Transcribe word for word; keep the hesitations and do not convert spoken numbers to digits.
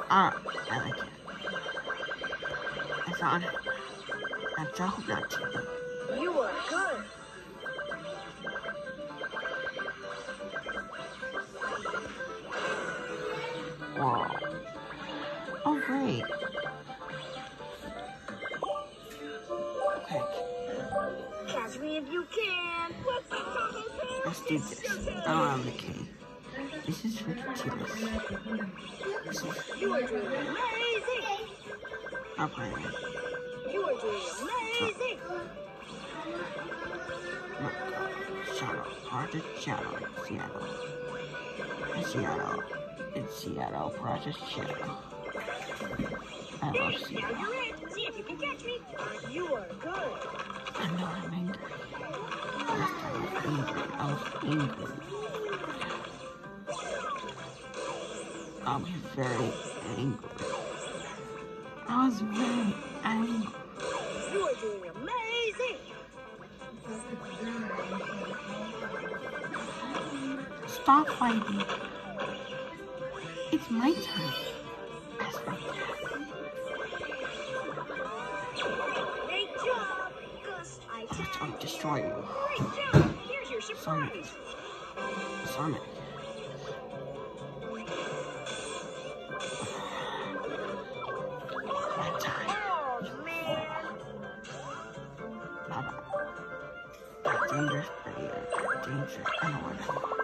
Ah, I like it. I found it. That's I hope not too. You are good. Whoa. Oh, great. Okay. Catch me if you can. Let's do this. Oh, okay. This is ridiculous. This is... You are doing amazing. I'll play it. You are doing amazing. Look, Shadow. Project Shadow. Seattle. It's Seattle. It's Seattle. Project Shadow. I love Seattle. Now you're in. See if you can catch me. You are good. I know I'm angry. Last time I was angry. I was angry. I was very angry. I was very angry. You are doing amazing. Stop fighting. It's my turn. That's my turn. Great job, Gus. I I'm trying to destroy you. Great job. Here's your surprise. Sonic. That time. Oh, man. Bye-bye. Dangerous, dangerous. I know what I'm